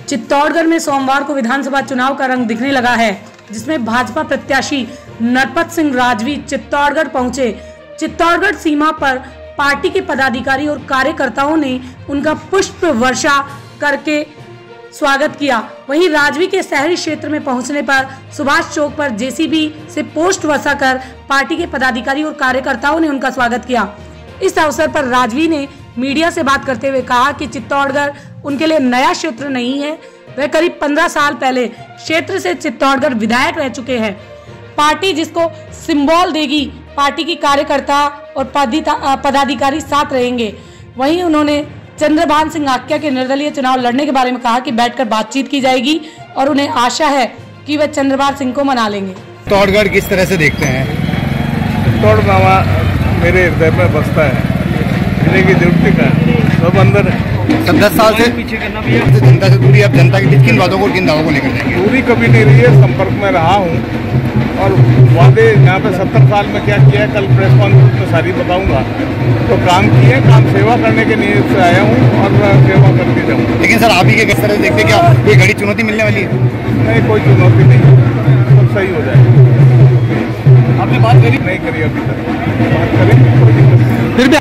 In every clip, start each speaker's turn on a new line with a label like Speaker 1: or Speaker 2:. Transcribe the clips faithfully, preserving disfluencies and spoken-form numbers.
Speaker 1: चित्तौड़गढ़ में सोमवार को विधानसभा चुनाव का रंग दिखने लगा है, जिसमें भाजपा प्रत्याशी नरपत सिंह राजवी चित्तौड़गढ़ पहुंचे। चित्तौड़गढ़ सीमा पर पार्टी के पदाधिकारी और कार्यकर्ताओं ने उनका पुष्प वर्षा करके स्वागत किया। वहीं राजवी के शहरी क्षेत्र में पहुंचने पर सुभाष चौक पर जेसीबी से पोस्ट वर्षा कर पार्टी के पदाधिकारी और कार्यकर्ताओं ने उनका स्वागत किया। इस अवसर पर राजवी ने मीडिया से बात करते हुए कहा कि चित्तौड़गढ़ उनके लिए नया क्षेत्र नहीं है। वह करीब पंद्रह साल पहले क्षेत्र से चित्तौड़गढ़ विधायक रह चुके हैं। पार्टी जिसको सिंबल देगी, पार्टी की कार्यकर्ता और पदाधिकारी साथ रहेंगे। वहीं उन्होंने चंद्रभान सिंह आक्या के निर्दलीय चुनाव लड़ने के बारे में कहा कि बैठकर बातचीत की जाएगी और उन्हें आशा है कि वे चंद्रभान सिंह को मना लेंगे।
Speaker 2: चित्तौड़गढ़ किस तरह से देखते हैं?
Speaker 3: चित्तौड़गढ़ मेरे हृदय में बसता है, जिले की ड्यूटी का सब अंदर है।
Speaker 2: सब दस साल से पीछे करना भी है जनता से दूरी। अब जनता की किन बातों को किन दावों को लेकर जाएंगे?
Speaker 3: दूरी कभी नहीं रही है, संपर्क में रहा हूँ और वादे यहाँ पे सत्तर साल में क्या किया है कल प्रेस कॉन्फ्रेंस में सारी बताऊंगा। तो काम किए, काम सेवा करने के नियत से आया हूँ और सेवा करके जाऊँगा।
Speaker 2: लेकिन सर आप ही के किस तरह से देखते, क्या कोई घड़ी चुनौती मिलने वाली है?
Speaker 3: नहीं, कोई चुनौती नहीं, सब सही हो जाएगा।
Speaker 2: आपने बात करी?
Speaker 3: नहीं करी अभी तक, बात करेंगे, कोई दिक्कत नहीं।
Speaker 2: फिर भी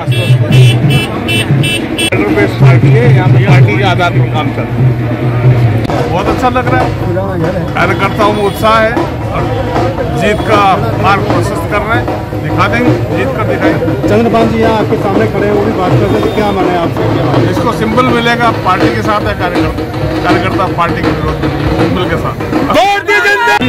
Speaker 3: पार्टी है, यहाँ पे पार्टी के आधार पर काम चल रहा है। बहुत अच्छा लग रहा है, कार्यकर्ताओं में उत्साह है और जीत का मार्ग प्रशस्त कर रहे हैं। दिखा देंगे, जीत कर दिखाएंगे।
Speaker 4: चंद्रभान जी यहाँ आपके सामने खड़े हैं, वो भी बात कर रहे थे, क्या माने आपसे? क्या
Speaker 3: इसको सिंबल मिलेगा, पार्टी के साथ है कार्यकर्ता, कार्यकर्ता पार्टी के विरोध में सिंबल के साथ।